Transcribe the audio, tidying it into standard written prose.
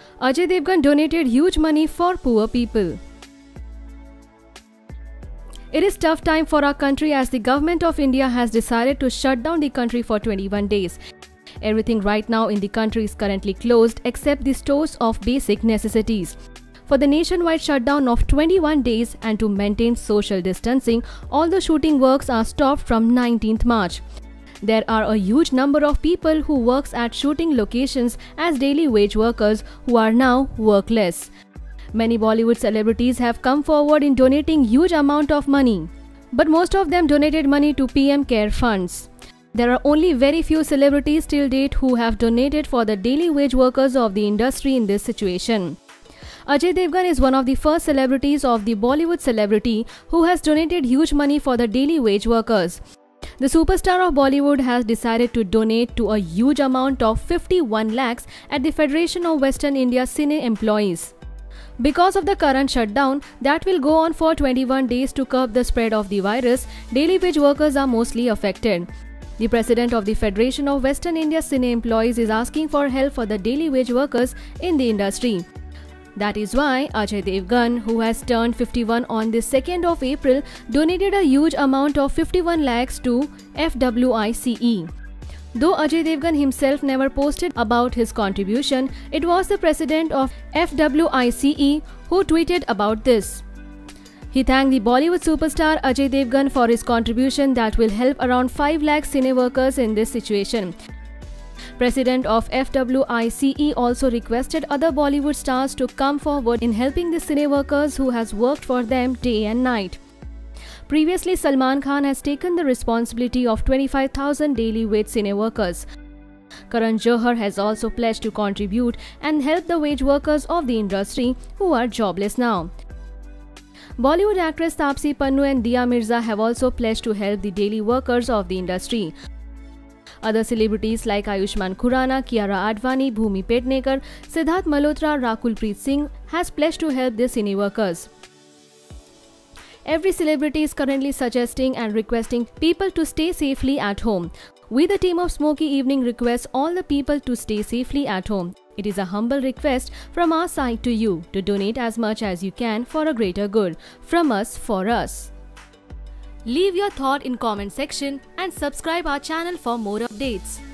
Ajay Devgan donated huge money for poor people. It is tough time for our country as the government of India has decided to shut down the country for 21 days. Everything right now in the country is currently closed except the stores of basic necessities. For the nationwide shutdown of 21 days and to maintain social distancing, all the shooting works are stopped from 19th March. There are a huge number of people who works at shooting locations as daily wage workers who are now workless. Many Bollywood celebrities have come forward in donating huge amount of money, but most of them donated money to PM Care funds. There are only very few celebrities till date who have donated for the daily wage workers of the industry in this situation. Ajay Devgan is one of the first celebrities of the Bollywood celebrity who has donated huge money for the daily wage workers. The superstar of Bollywood has decided to donate to a huge amount of 51 lakhs at the Federation of Western India Cine employees. Because of the current shutdown that will go on for 21 days to curb the spread of the virus, daily wage workers are mostly affected. The president of the Federation of Western India Cine employees is asking for help for the daily wage workers in the industry. That is why Ajay Devgan, who has turned 51 on the 2nd of April, donated a huge amount of 51 lakhs to FWICE. Though Ajay Devgan himself never posted about his contribution, it was the president of FWICE who tweeted about this. He thanked the Bollywood superstar Ajay Devgan for his contribution that will help around 5 lakh cine workers in this situation. President of FWICE also requested other Bollywood stars to come forward in helping the cine workers who has worked for them day and night. Previously, Salman Khan has taken the responsibility of 25,000 daily wage cine workers. Karan Johar has also pledged to contribute and help the wage workers of the industry who are jobless now. Bollywood actress Taapsee Pannu and Dia Mirza have also pledged to help the daily workers of the industry. Other celebrities like Ayushmann Khurrana, Kiara Advani, Bhumi Pednekar, Siddharth Malhotra, Rakul Preet Singh has pledged to help the cine workers. Every celebrity is currently suggesting and requesting people to stay safely at home. We, the team of Smoky Evening, request all the people to stay safely at home. It is a humble request from our side to you to donate as much as you can for a greater good. From us, for us. Leave your thought in comment section and subscribe our channel for more updates.